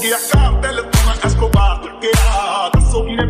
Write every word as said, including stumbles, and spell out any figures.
ਗਿਆ ਕਾਰਟਲ ਤੋਂ ਮੈਂ ਐਸਕੋਬਾਰ ਲੱਗਿਆ ਦੱਸੋ ਕੀ